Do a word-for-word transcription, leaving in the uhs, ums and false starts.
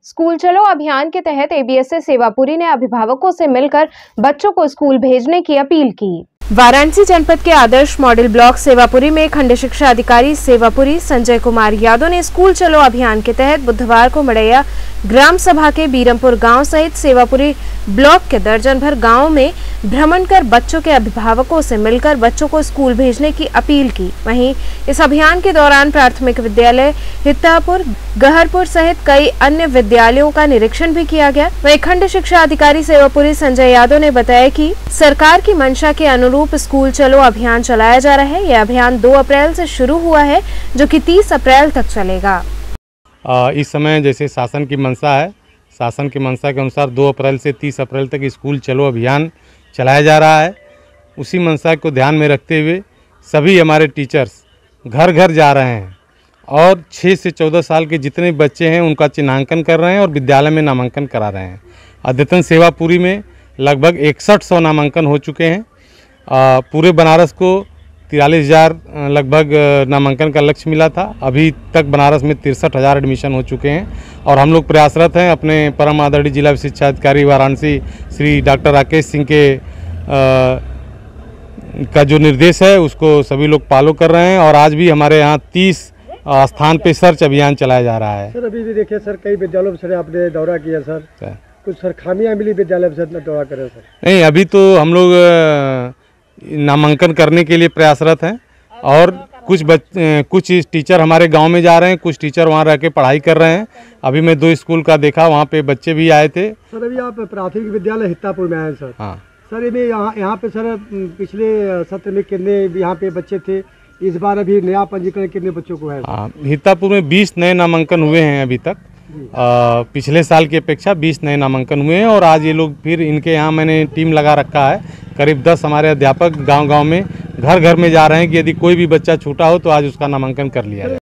School चलो अभियान के तहत एबीएसए सेवापुरी ने अभिभावकों से मिलकर बच्चों को स्कूल भेजने की अपील की। वाराणसी जनपद के आदर्श मॉडल ब्लॉक सेवापुरी में खंड शिक्षा अधिकारी सेवापुरी संजय कुमार यादव ने स्कूल चलो अभियान के तहत बुधवार को मड़ैया ग्राम सभा के बीरमपुर गांव सहित सेवापुरी ब्लॉक के दर्जन भर गाँव में भ्रमण कर बच्चों के अभिभावकों से मिलकर बच्चों को स्कूल भेजने की अपील की। वहीं इस अभियान के दौरान प्राथमिक विद्यालय हित्तापुर, गहरपुर सहित कई अन्य विद्यालयों का निरीक्षण भी किया गया। वहीं खंड शिक्षा अधिकारी सेवापुरी संजय यादव ने बताया कि सरकार की मंशा के अनुरूप स्कूल चलो अभियान चलाया जा रहा है। यह अभियान दो अप्रैल से शुरू हुआ है, जो कि तीस अप्रैल तक चलेगा। आ, इस समय जैसे शासन की मंशा है, शासन की मंशा के अनुसार दो अप्रैल से तीस अप्रैल तक स्कूल चलो अभियान चलाया जा रहा है। उसी मंशा को ध्यान में रखते हुए सभी हमारे टीचर्स घर घर जा रहे हैं और छः से चौदह साल के जितने बच्चे हैं उनका चिन्हांकन कर रहे हैं और विद्यालय में नामांकन करा रहे हैं। अद्यतन सेवापुरी में लगभग इकसठ सौ नामांकन हो चुके हैं। आ, पूरे बनारस को तिरालीस हज़ार लगभग नामांकन का लक्ष्य मिला था। अभी तक बनारस में तिरसठ हज़ार एडमिशन हो चुके हैं और हम लोग प्रयासरत हैं। अपने परम आदरणीय जिला शिक्षा अधिकारी वाराणसी श्री डॉक्टर राकेश सिंह के आ, का जो निर्देश है उसको सभी लोग फॉलो कर रहे हैं और आज भी हमारे यहाँ तीस स्थान पे सर्च अभियान चलाया जा रहा है। सर अभी भी देखिए सर, कई विद्यालयों में सर आपने दौरा किया सर, सर। कुछ सर खामियां मिली विद्यालय में सर दौरा करें सर? नहीं, अभी तो हम लोग नामांकन करने के लिए प्रयासरत हैं और कुछ बच कुछ इस टीचर हमारे गांव में जा रहे हैं, कुछ टीचर वहां रह के पढ़ाई कर रहे हैं। अभी मैं दो स्कूल का देखा, वहां पे बच्चे भी आए थे। सर अभी आप प्राथमिक विद्यालय हित्तापुर में आए सर? हाँ सर, ये यहाँ यहाँ पे सर पिछले सत्र में कितने यहाँ पे बच्चे थे, इस बार अभी नया पंजीकरण कितने बच्चों को है? हाँ, हित्तापुर में बीस नए नामांकन हुए हैं अभी तक। आ, पिछले साल की अपेक्षा बीस नए नामांकन हुए हैं और आज ये लोग फिर इनके यहाँ मैंने टीम लगा रखा है। करीब दस हमारे अध्यापक गांव-गांव में घर घर में जा रहे हैं कि यदि कोई भी बच्चा छूटा हो तो आज उसका नामांकन कर लिया जाए।